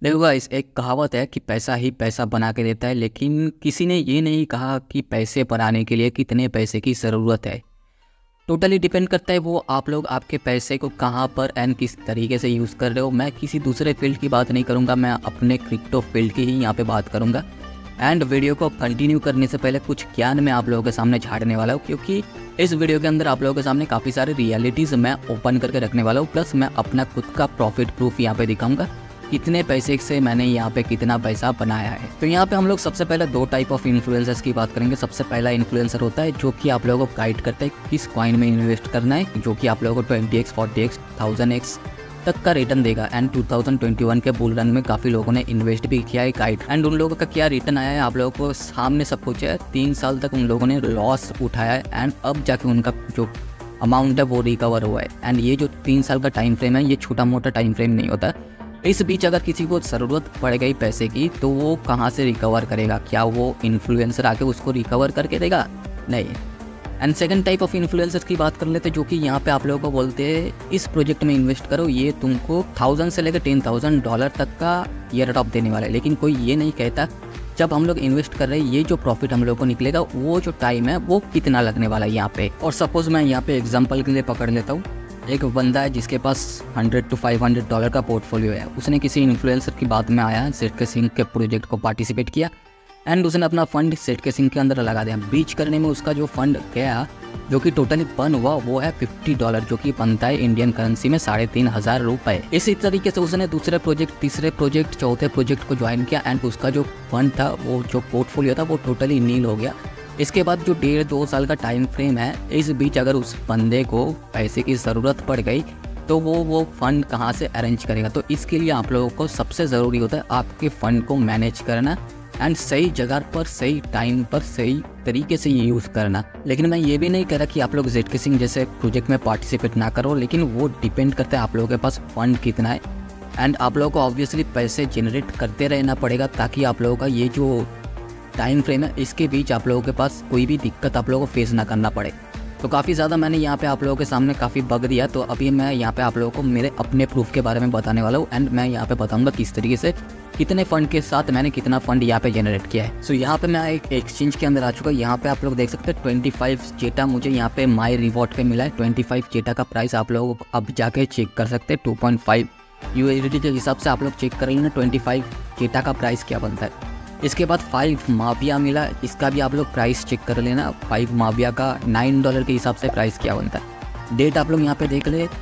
देखो गाइस, एक कहावत है कि पैसा ही पैसा बना के देता है, लेकिन किसी ने ये नहीं कहा कि पैसे बनाने के लिए कितने पैसे की ज़रूरत है। टोटली डिपेंड करता है वो आप लोग आपके पैसे को कहाँ पर एंड किस तरीके से यूज़ कर रहे हो। मैं किसी दूसरे फील्ड की बात नहीं करूँगा, मैं अपने क्रिप्टो फील्ड की ही यहाँ पे बात करूँगा। एंड वीडियो को कंटिन्यू करने से पहले कुछ ज्ञान मैं आप लोगों के सामने झाड़ने वाला हूँ, क्योंकि इस वीडियो के अंदर आप लोगों के सामने काफ़ी सारे रियलिटीज़ मैं ओपन करके रखने वाला हूँ। प्लस मैं अपना खुद का प्रॉफिट प्रूफ यहाँ पे दिखाऊंगा, कितने पैसे से मैंने यहाँ पे कितना पैसा बनाया है। तो यहाँ पे हम लोग सबसे पहले दो टाइप ऑफ इन्फ्लुएंसर्स की बात करेंगे। सबसे पहला इन्फ्लुएंसर होता है जो कि आप लोगों को गाइड करता है किस कॉइन में इन्वेस्ट करना है, जो कि आप लोगों को 20x 40x 1000x तक का रिटर्न देगा। एंड 2021 के बुल रन में काफ़ी लोगों ने इन्वेस्ट भी किया है गाइड। एंड उन लोगों का क्या रिटर्न आया है आप लोगों को सामने सब कुछ है। 3 साल तक उन लोगों ने लॉस उठाया है एंड अब जाके उनका जो अमाउंट है वो रिकवर हुआ है। एंड ये जो 3 साल का टाइम फ्रेम है, ये छोटा मोटा टाइम फ्रेम नहीं होता। इस बीच अगर किसी को ज़रूरत पड़ गई पैसे की तो वो कहाँ से रिकवर करेगा? क्या वो इन्फ्लुएंसर आके उसको रिकवर करके देगा? नहीं। And second type of influencers की बात कर लेते हैं, जो कि यहाँ पे आप लोगों को बोलते हैं इस प्रोजेक्ट में इन्वेस्ट करो, ये तुमको 1000 से लेकर $10,000 तक का ईयर टॉप देने वाला है। लेकिन कोई ये नहीं कहता जब हम लोग इन्वेस्ट कर रहे हैं ये जो प्रॉफिट हम लोग को निकलेगा वो जो टाइम है वो कितना लगने वाला है यहाँ पे। और सपोज मैं यहाँ पे एग्जाम्पल के लिए पकड़ लेता हूँ, एक बंदा है जिसके पास $100 to $500 का पोर्टफोलियो है। उसने किसी इन्फ्लुएंसर की बात में आया, ZK सिंह के प्रोजेक्ट को पार्टिसिपेट किया एंड उसने अपना फंड ZK सिंह के अंदर लगा दिया। बीच करने में उसका जो फंड गया, जो कि टोटली बर्न हुआ, वो है $50, जो कि बनता है इंडियन करेंसी में 3500 रुपये। इसी तरीके से उसने दूसरे प्रोजेक्ट, तीसरे प्रोजेक्ट, चौथे प्रोजेक्ट को ज्वाइन किया एंड उसका जो फंड था, वो जो पोर्टफोलियो था, वो टोटली नील हो गया। इसके बाद जो 1.5-2 साल का टाइम फ्रेम है, इस बीच अगर उस बंदे को पैसे की ज़रूरत पड़ गई तो वो फंड कहाँ से अरेंज करेगा? तो इसके लिए आप लोगों को सबसे ज़रूरी होता है आपके फ़ंड को मैनेज करना एंड सही जगह पर सही टाइम पर सही तरीके से यूज़ करना। लेकिन मैं ये भी नहीं कह रहा कि आप लोग ZK सिंह जैसे प्रोजेक्ट में पार्टिसिपेट ना करो, लेकिन वो डिपेंड करता है आप लोगों के पास फंड कितना है। एंड आप लोगों को ऑब्वियसली पैसे जनरेट करते रहना पड़ेगा ताकि आप लोगों का ये जो टाइम फ्रेम है इसके बीच आप लोगों के पास कोई भी दिक्कत आप लोगों को फेस ना करना पड़े। तो काफ़ी ज़्यादा मैंने यहाँ पे आप लोगों के सामने काफ़ी बग दिया, तो अभी मैं यहाँ पे आप लोगों को मेरे अपने प्रूफ के बारे में बताने वाला हूँ एंड मैं यहाँ पे बताऊँगा किस तरीके से कितने फंड के साथ मैंने कितना फंड यहाँ पे जनरेट किया है। सो यहाँ पे मैं एक एक्सचेंज के अंदर आ चुका हूँ। यहाँ पे आप लोग देख सकते हैं 25 जेटा मुझे यहाँ पे माई रिवॉर्ड पे मिला है। 25 जेटा का प्राइस आप लोगों को अब जाके चेक कर सकते हैं। 2.5 USDT के हिसाब से आप लोग चेक करेंगे ना 25 जेटा का प्राइस क्या बनता है। इसके बाद 5 माविया मिला, इसका भी आप लोग प्राइस चेक कर लेना। 5 माविया का $9 के हिसाब से प्राइस क्या बनता है। डेट आप लोग यहाँ पे देख ले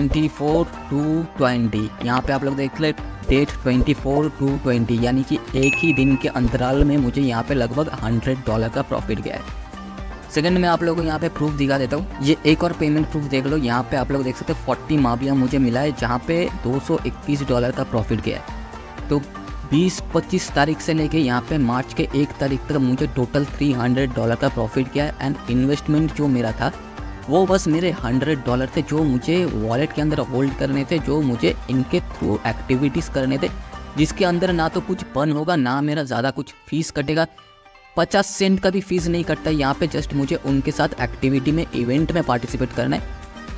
24 to 20, यहाँ पे आप लोग देख ले डेट 24 to 20, यानी कि एक ही दिन के अंतराल में मुझे यहाँ पे लगभग $100 का प्रॉफिट गया है। सेकंड में आप लोगों को यहाँ पे प्रूफ दिखा देता हूँ। ये एक और पेमेंट प्रूफ देख लो, यहाँ पे आप लोग देख सकते हैं 40 माविया मुझे मिला है, जहाँ पे $221 का प्रॉफिट गया है। तो 20-25 तारीख से लेके यहाँ पे मार्च के 1 तारीख तक मुझे टोटल $300 का प्रॉफिट किया है। एंड इन्वेस्टमेंट जो मेरा था वो बस मेरे $100 थे, जो मुझे वॉलेट के अंदर होल्ड करने थे, जो मुझे इनके थ्रू एक्टिविटीज़ करने थे, जिसके अंदर ना तो कुछ बर्न होगा ना मेरा ज़्यादा कुछ फीस कटेगा। 50 सेंट का भी फीस नहीं कटता यहाँ पे, जस्ट मुझे उनके साथ एक्टिविटी में, इवेंट में पार्टिसिपेट करना है।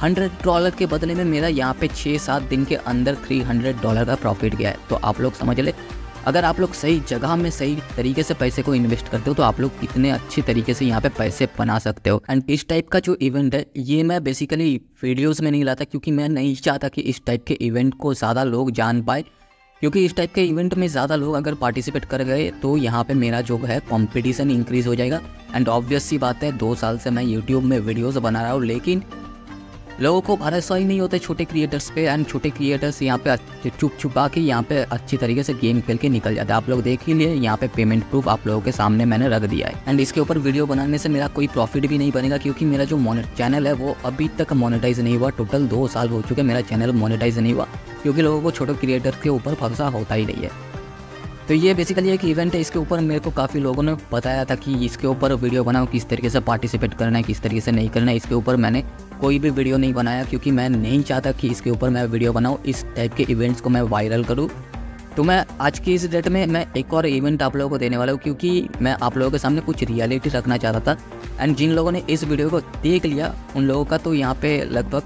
$100 के बदले में मेरा यहाँ पे 6-7 दिन के अंदर $300 का प्रॉफिट गया है। तो आप लोग समझ ले, अगर आप लोग सही जगह में सही तरीके से पैसे को इन्वेस्ट करते हो तो आप लोग कितने अच्छी तरीके से यहाँ पे पैसे बना सकते हो। एंड इस टाइप का जो इवेंट है ये मैं बेसिकली वीडियोस में नहीं लाता, क्योंकि मैं नहीं चाहता कि इस टाइप के इवेंट को ज़्यादा लोग जान पाए, क्योंकि इस टाइप के इवेंट में ज़्यादा लोग अगर पार्टिसिपेट कर गए तो यहाँ पे मेरा जो है कंपटीशन इंक्रीज़ हो जाएगा। एंड ऑब्वियस सी बात है 2 साल से मैं यूट्यूब में वीडियोज़ बना रहा हूँ, लेकिन लोगों को भरोसा ही नहीं होता छोटे क्रिएटर्स पे। एंड छोटे क्रिएटर्स यहाँ पे चुप छुपा के यहाँ पे अच्छी तरीके से गेम खेल के निकल जाते हैं। आप लोग देख ही लिए, यहाँ पे पेमेंट प्रूफ आप लोगों के सामने मैंने रख दिया है। एंड इसके ऊपर वीडियो बनाने से मेरा कोई प्रॉफिट भी नहीं बनेगा, क्योंकि मेरा जो चैनल है वो अभी तक मोनेटाइज नहीं हुआ। टोटल 2 साल हो चुके मेरा चैनल मोनेटाइज नहीं हुआ, क्योंकि लोगों को छोटे क्रिएटर के ऊपर भरोसा होता ही नहीं है। तो ये बेसिकली एक इवेंट है, इसके ऊपर मेरे को काफ़ी लोगों ने बताया था कि इसके ऊपर वीडियो बनाओ, किस तरीके से पार्टिसिपेट करना है, किस तरीके से नहीं करना है। इसके ऊपर मैंने कोई भी वीडियो नहीं बनाया, क्योंकि मैं नहीं चाहता कि इसके ऊपर मैं वीडियो बनाऊँ, इस टाइप के इवेंट्स को मैं वायरल करूँ। तो मैं आज की इस डेट में मैं एक और इवेंट आप लोगों को देने वाला हूँ, क्योंकि मैं आप लोगों के सामने कुछ रियलिटी रखना चाहता था। एंड जिन लोगों ने इस वीडियो को देख लिया उन लोगों का तो यहाँ पे लगभग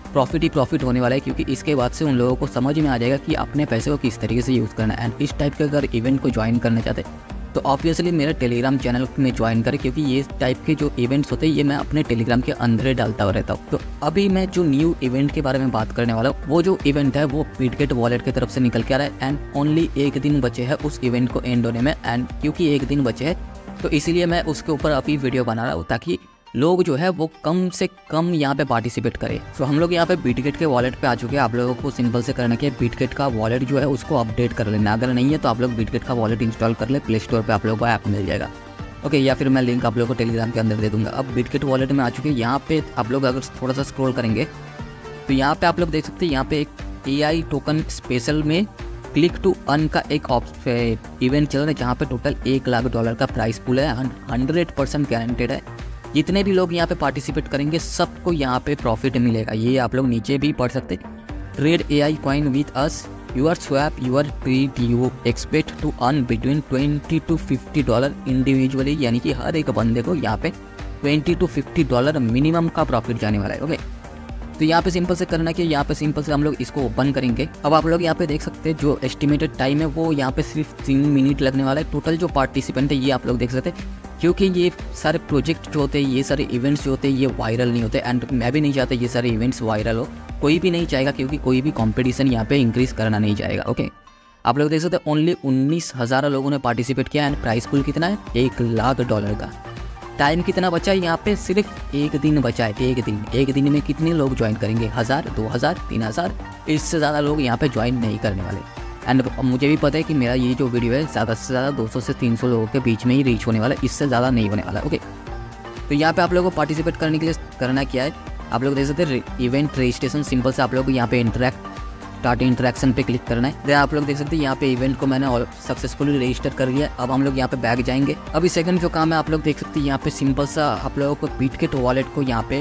प्रॉफिट ही प्रॉफिट होने वाला है, क्योंकि इसके बाद से उन लोगों को समझ में आ जाएगा कि अपने पैसे को किस तरीके से यूज़ करना है। एंड इस टाइप के अगर इवेंट को ज्वाइन करना चाहते हैं तो ऑब्वियसली मेरा टेलीग्राम चैनल में ज्वाइन करें, क्योंकि ये टाइप के जो इवेंट्स होते हैं ये मैं अपने टेलीग्राम के अंदर ही डालता हुआ रहता हूँ। तो अभी मैं जो न्यू इवेंट के बारे में बात करने वाला हूँ, वो जो इवेंट है वो बिटगेट वॉलेट की तरफ से निकल के आ रहा है। एंड ओनली एक दिन बचे हैं उस इवेंट को एंड होने में। एंड क्योंकि एक दिन बचे हैं तो इसीलिए मैं उसके ऊपर अभी वीडियो बना रहा हूँ, ताकि लोग जो है वो कम से कम यहाँ पे पार्टिसिपेट करें। तो हम लोग यहाँ पे बिटगेट के वॉलेट पे आ चुके हैं। आप लोगों को सिंपल से करना कि बिटगेट का वॉलेट जो है उसको अपडेट कर लेना। अगर नहीं है तो आप लोग बिटगेट का वॉलेट इंस्टॉल कर ले, प्ले स्टोर पे आप लोगों को ऐप मिल जाएगा। ओके, या फिर मैं लिंक आप लोगों को टेलीग्राम के अंदर दे दूँगा। अब बिटगेट वॉलेट में आ चुके हैं। यहाँ पे आप लोग अगर थोड़ा सा स्क्रॉल करेंगे तो यहाँ पे आप लोग देख सकते हैं, यहाँ पे एक AI टोकन स्पेशल में क्लिक टू अर्न का एक इवेंट चल रहा है, जहाँ पे टोटल $1 लाख का प्राइस पूल है। 100% गारंटेड है। जितने भी लोग यहाँ पे पार्टिसिपेट करेंगे सबको यहाँ पे प्रॉफिट मिलेगा। ये आप लोग नीचे भी पढ़ सकते। Trade AI coin with us, your swap your treat, you expect to earn between $20 to $50 individually, यानी कि हर एक बंदे को यहाँ पे $20 to $50 मिनिमम का प्रॉफिट जाने वाला है। ओके, तो यहाँ पे सिंपल से करना कि यहाँ पे सिंपल से हम लोग इसको ओपन करेंगे। अब आप लोग यहाँ पे देख सकते हैं जो एस्टिमेटेड टाइम है वो यहाँ पे सिर्फ 3 मिनट लगने वाला है। टोटल जो पार्टिसिपेंट है ये आप लोग देख सकते हैं, क्योंकि ये सारे प्रोजेक्ट जो होते हैं, ये सारे इवेंट्स जो होते हैं ये वायरल नहीं होते। एंड मैं भी नहीं चाहता ये सारे इवेंट्स वायरल हो, कोई भी नहीं चाहेगा, क्योंकि कोई भी कॉम्पिटिशन यहाँ पे इंक्रीज़ करना नहीं चाहेगा। ओके, आप लोग देख सकते हैं ओनली 19,000 लोगों ने पार्टिसिपेट किया। एंड प्राइस पूल कितना है? $1 लाख का। टाइम कितना बचा है? यहाँ पे सिर्फ एक दिन बचा है। एक दिन में कितने लोग ज्वाइन करेंगे? 1000, 2000, 3000, इससे ज़्यादा लोग यहाँ पे ज्वाइन नहीं करने वाले। एंड मुझे भी पता है कि मेरा ये जो वीडियो है ज़्यादा से ज़्यादा 200 से 300 लोगों के बीच में ही रीच होने वाला है, इससे ज़्यादा नहीं होने वाला। ओके, तो यहाँ पे आप लोगों को पार्टिसिपेट करने के लिए करना क्या है, आप लोग देख सकते हैं इवेंट रजिस्ट्रेशन। सिंपल से आप लोग को यहाँ पे स्टार्ट इंटरेक्शन पे क्लिक करना है। देन आप लोग देख सकते हैं यहाँ पे इवेंट को मैंने सक्सेसफुली रजिस्टर कर लिया। अब हम लोग यहाँ पे बैक जाएंगे। अभी सेकंड जो काम है आप लोग देख सकते हैं यहाँ पे सिंपल सा आप लोगों को बिटगेट वॉलेट को यहाँ पे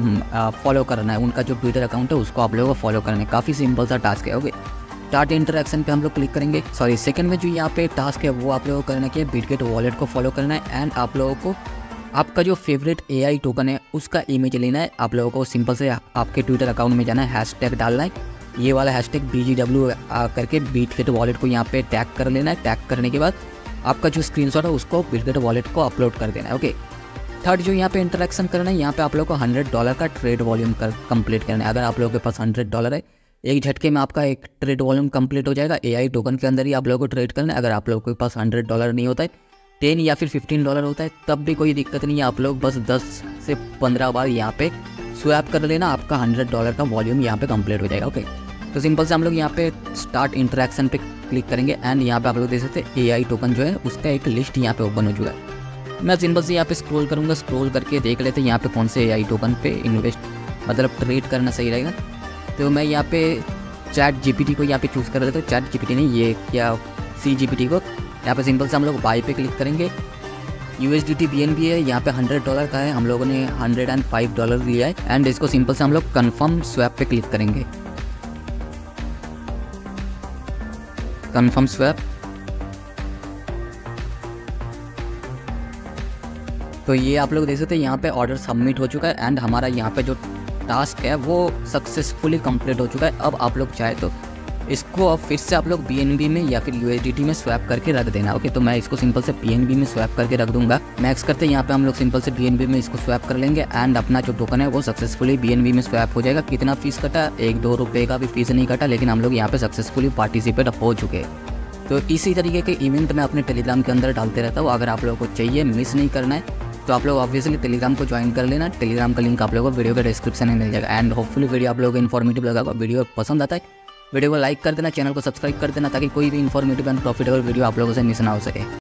फॉलो करना है। उनका जो ट्विटर अकाउंट है उसको आप लोगों को फॉलो करना है। काफ़ी सिंपल सा टास्क है। ओके, स्टार्ट इंटरेक्शन पे हम लोग क्लिक करेंगे। सॉरी, सेकंड में जो यहाँ पे टास्क है वो आप लोगों को करना है, बिटगेट वॉलेट को फॉलो करना है। एंड आप लोगों को आपका जो फेवरेट AI टोकन है उसका इमेज लेना है। आप लोगों को सिंपल से आपके ट्विटर अकाउंट में जाना है, हैशटैग डालना है, ये वाला हैशटैग BGW करके बिटगेट वॉलेट को यहाँ पे टैग कर लेना है। टैग करने के बाद आपका जो स्क्रीनशॉट है उसको बिटगेट वॉलेट को अपलोड कर देना है। ओके, थर्ड जो यहाँ पे इंटरेक्शन करना है, यहाँ पे आप लोगों को $100 का ट्रेड वॉल्यूम कंप्लीट करना है। अगर आप लोगों के पास $100 है, एक झटके में आपका एक ट्रेड वॉल्यूम कंप्लीट हो जाएगा। AI टोकन के अंदर ही आप लोगों को ट्रेड करना है। अगर आप लोगों के पास $100 नहीं होता है, 10 या फिर $15 होता है, तब भी कोई दिक्कत नहीं है। आप लोग बस 10 से 15 बार यहाँ पे स्वैप कर लेना, आपका $100 का वॉल्यूम यहाँ पे कंप्लीट हो जाएगा। ओके, तो सिंपल से हम लोग यहाँ पे स्टार्ट इंटरेक्शन पे क्लिक करेंगे। एंड यहाँ पे आप लोग देख सकते हैं AI टोकन जो है उसका एक लिस्ट यहाँ पे ओपन हो चुका है। मैं सिंपल से यहाँ पे स्क्रॉल करूँगा, स्क्रॉल करके देख लेते हैं यहाँ पे कौन से AI टोकन पे इन्वेस्ट मतलब ट्रेड करना सही रहेगा। तो मैं यहाँ पे ChatGPT को यहाँ पे चूज़ कर लेता हूँ। ChatGPT नहीं, ये क्या CGPT को। यहाँ पे सिंपल से हम लोग बाई पे क्लिक करेंगे। USDT BNB है, यहाँ पे $100 का है, हम लोगों ने $105 लिया है। एंड इसको सिंपल से हम लोग कन्फर्म स्वैप पे क्लिक करेंगे। कन्फर्म स्वैप, तो ये आप लोग देख सकते हैं यहाँ पे ऑर्डर सबमिट हो चुका है। एंड हमारा यहाँ पे जो टास्क है वो सक्सेसफुली कंप्लीट हो चुका है। अब आप लोग चाहे तो इसको अब फिर से आप लोग BNB में या फिर USDT में स्वैप करके रख देना। ओके, तो मैं इसको सिंपल से BNB में स्वैप करके रख दूंगा। मैक्स करते हैं यहाँ पे हम लोग सिंपल से BNB में इसको स्वैप कर लेंगे। एंड अपना जो टोकन है वो सक्सेसफुली BNB में स्वैप हो जाएगा। कितना फीस कटा? 1-2 रुपये का भी फीस नहीं कटा, लेकिन हम लोग यहाँ पे सक्सेसफुली पार्टिसिपेट हो चुके हैं। तो इसी तरीके के इवेंट मैं अपने टेलीग्राम के अंदर डालते रहता हूँ। अगर आप लोगों को चाहिए, मिस नहीं करना है, तो आप लोग ऑब्वियसली टेलीग्राम को ज्वाइन कर लेना। टेलीग्राम का लिंक आप लोगों को वीडियो के डिस्क्रिप्शन में मिल जाएगा। एंड होपफुली वीडियो आप लोगों को इन्फॉर्मेटिव लगा। वीडियो पसंद आता है वीडियो को लाइक कर देना, चैनल को सब्सक्राइब कर देना, ताकि कोई भी इन्फॉर्मेटिव एंड प्रॉफिटेबल वीडियो आप लोगों से मिस ना हो सके।